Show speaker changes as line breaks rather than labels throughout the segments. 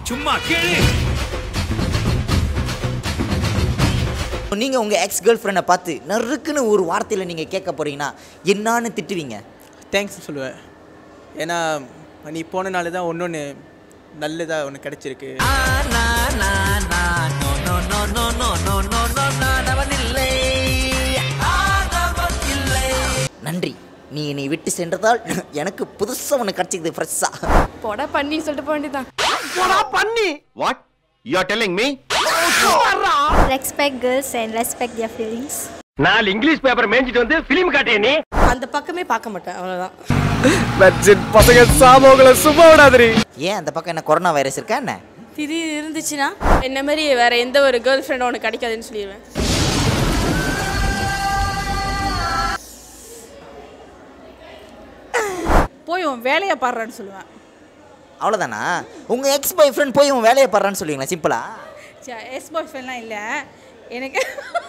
சும்மா கேளு.
நீங்க உங்க எக்ஸ் கேர்ள் ஃப்ரெண்டை பார்த்து நறுக்குன்னு ஒரு வார்த்தையில் நீங்க கேட்க போறீங்கன்னா என்னான்னு திட்டுவீங்க?
தேங்க்ஸ் சொல்லுவேன். ஏன்னா நீ போன நாள் தான் ஒன்று நல்லதாக ஒன்று கிடச்சிருக்கு.
நன்றி, நீ என்னை விட்டு சென்றதால் எனக்கு புதுசாக ஒன்று கிடச்சிக்குது ஃப்ரெஷ்ஷா.
போடா பண்ணி சொல்லிட்டு போக வேண்டியதான்.
போடா பண்ணி. What? You are telling me?
Respect girls and respect their feelings.
நான் இங்கிலீஷ் பேப்பர் மேஞ்சிட்டு வந்து ஃபிலிம் காட்டியே நீ.
அந்த பக்கமே பார்க்க மாட்டேன், அவ்வளவுதான்.
பட்ஜெட் பசங்க சாமோகளை சும்மா விடாதீ.
ஏன் அந்த பக்கம் என்ன கொரோனா வைரஸ் இருக்கா என்ன?
இது இருந்துச்சுன்னா என்ன மாதிரி வேற எந்த ஒரு கேர்ள் ஃப்ரெண்டும் உனக்கு கிடைக்காதுன்னு சொல்லிடுவேன்.
போய் உன் வேலையை பாடுறான்னு சொல்லுவேன்.
அவ்வளோதானா? உங்கள் எக்ஸ் பாய் ஃப்ரெண்ட் போய் உன் வேலையை பாடுறான்னு சொல்லுவீங்களா சிம்பிளா?
எக்ஸ் பாய் ஃப்ரெண்ட்லாம் இல்லை எனக்கு.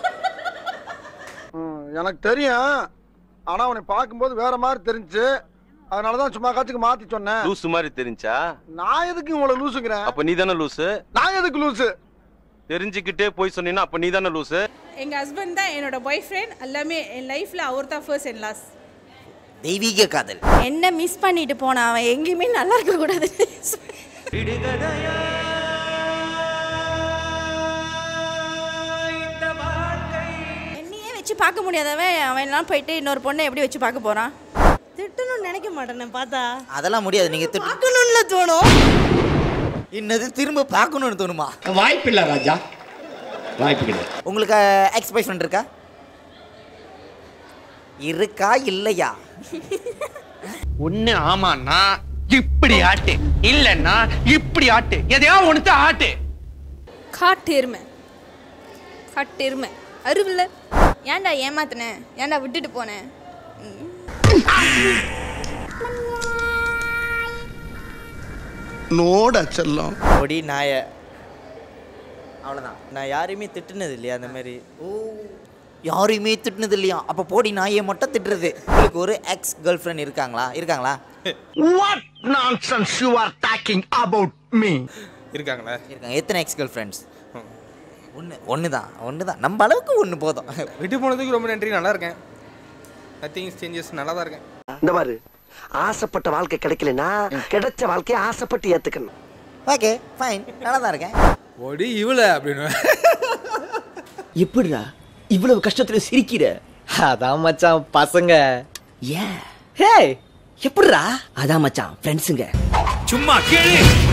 எனக்கு தெரியும், ஆனால் அவனை பார்க்கும்போது வேற மாதிரி தெரிஞ்சு, அதனால தான் சும்மா காச்சுக்கு மாற்றி சொன்னேன்.
லூசு மாதிரி தெரிஞ்சா?
நான் எதுக்கு உங்களை லூசுங்கிறேன்?
அப்ப நீ தானே லூசு.
நான் எதுக்கு லூசு?
தெரிஞ்சுக்கிட்டே போய் சொன்னீங்கன்னா அப்ப நீ தானே லூசு.
எங்கள் ஹஸ்பண்ட் தான் என்னோட பாய் ஃப்ரெண்ட், எல்லாமே என் லைஃப்பில் அவர் தான் ஃபர்ஸ்ட் அண்ட் லாஸ்ட்.
தெய்வீக காதல்.
என்ன மிஸ் பண்ணிட்டு போனா அவன் எங்கேயுமே நல்லா இருக்க கூடாது. என்னையே வச்சு பார்க்க முடியாதவன் அவன் எல்லாம் போயிட்டு இன்னொரு பொண்ணை எப்படி வச்சு பார்க்க போறான்? திட்டணும்னு நினைக்க மாட்டேன் பார்த்தா.
அதெல்லாம் முடியாது. நீங்க
பார்க்கணும்ல தோணும்.
இன்னது திரும்ப பார்க்கணும்னு தோணுமா?
வாய்ப்பு இல்லை ராஜா, வாய்ப்பு கிடையாது.
உங்களுக்கு எக்ஸ் பாய் ஃப்ரெண்ட் இருக்கா? இருக்கா இல்லையா?
ஒண்ணு ஆமாண்ணா இப்படி ஆட்டு, இல்லன்னா இப்படி ஆட்டு, எதையா ஒண்ணுத்த ஆட்டு.
காட்டெருமை காட்டெருமை அருவில்ல. ஏன்டா ஏமாத்தினேன், ஏன்டா விட்டுட்டு போனேன்?
நோட செல்லம்
ஒடி நாய.
அவ்வளோதான்.
நான் யாரையுமே திட்டுனது இல்லையா அந்த மாதிரி.
ஓ, யாரையுமே திட்டுனது இல்லையா? அப்போ போடி நாயை மட்டும் திட்டுறது. உங்களுக்கு ஒரு எக்ஸ் கேர்ள் ஃப்ரெண்ட் இருக்காங்களா?
What nonsense you are talking about me?
இருக்காங்களா?
இருக்காங்க. எத்தனை எக்ஸ் கேர்ள் ஃப்ரெண்ட்ஸ்? ஒன்று தான். நம்ம அளவுக்கு ஒன்று போதும்.
விட்டு போனதுக்கு ரொம்ப நன்றி. நல்லா இருக்கேன். நத்திங் சேஞ்சஸ், நல்லா தான் இருக்கேன்.
இந்த மாதிரி ஆசைப்பட்ட வாழ்க்கை கிடைக்கலனா கிடைச்ச வாழ்க்கையை ஆசைப்பட்டு ஏத்துக்கணும்.
ஓகே ஃபைன், நல்லா தான் இருக்கேன்.
ஒடி இவள அப்படின்னு.
எப்படிடா இவ்வளவு கஷ்டத்துல சிரிக்கிற?
அதான் மச்சான் பசங்க.
ஏன்? ஹே எப்படிடா? அதான் மச்சான் ஃப்ரெண்ட்ஸுங்க.
சும்மா கேளு.